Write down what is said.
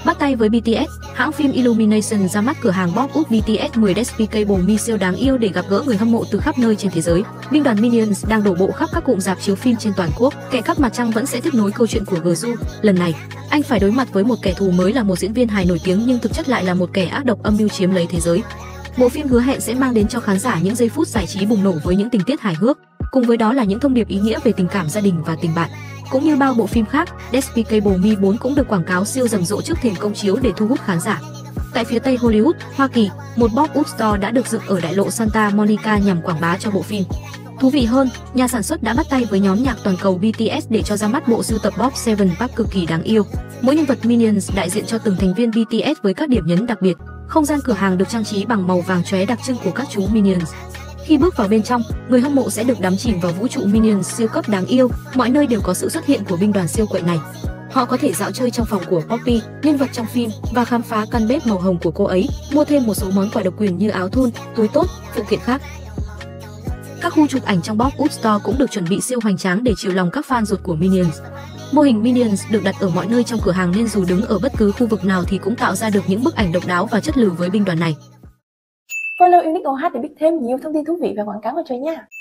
Bắt tay với BTS, hãng phim Illumination ra mắt cửa hàng Pop Up BTS 10 Despicable Me siêu đáng yêu để gặp gỡ người hâm mộ từ khắp nơi trên thế giới. Binh đoàn Minions đang đổ bộ khắp các cụm rạp chiếu phim trên toàn quốc. Kẻ cắp mặt trăng vẫn sẽ tiếp nối câu chuyện của Gju. Lần này, anh phải đối mặt với một kẻ thù mới là một diễn viên hài nổi tiếng nhưng thực chất lại là một kẻ ác độc âm mưu chiếm lấy thế giới. Bộ phim hứa hẹn sẽ mang đến cho khán giả những giây phút giải trí bùng nổ với những tình tiết hài hước, cùng với đó là những thông điệp ý nghĩa về tình cảm gia đình và tình bạn. Cũng như bao bộ phim khác, Despicable Me 4 cũng được quảng cáo siêu rầm rộ trước thềm công chiếu để thu hút khán giả. Tại phía Tây Hollywood, Hoa Kỳ, một pop-up store đã được dựng ở đại lộ Santa Monica nhằm quảng bá cho bộ phim. Thú vị hơn, nhà sản xuất đã bắt tay với nhóm nhạc toàn cầu BTS để cho ra mắt bộ sưu tập Bob Seven Pack cực kỳ đáng yêu. Mỗi nhân vật Minions đại diện cho từng thành viên BTS với các điểm nhấn đặc biệt. Không gian cửa hàng được trang trí bằng màu vàng chóe đặc trưng của các chú Minions. Khi bước vào bên trong, người hâm mộ sẽ được đắm chìm vào vũ trụ Minions siêu cấp đáng yêu. Mọi nơi đều có sự xuất hiện của binh đoàn siêu quậy này. Họ có thể dạo chơi trong phòng của Poppy, nhân vật trong phim, và khám phá căn bếp màu hồng của cô ấy, mua thêm một số món quà độc quyền như áo thun, túi tốt, phụ kiện khác. Các khu chụp ảnh trong Pop-up Store cũng được chuẩn bị siêu hoành tráng để chiều lòng các fan ruột của Minions. Mô hình Minions được đặt ở mọi nơi trong cửa hàng nên dù đứng ở bất cứ khu vực nào thì cũng tạo ra được những bức ảnh độc đáo và chất lừ với binh đoàn này. Follow Unique OH để biết thêm nhiều thông tin thú vị về quảng cáo của trời nha.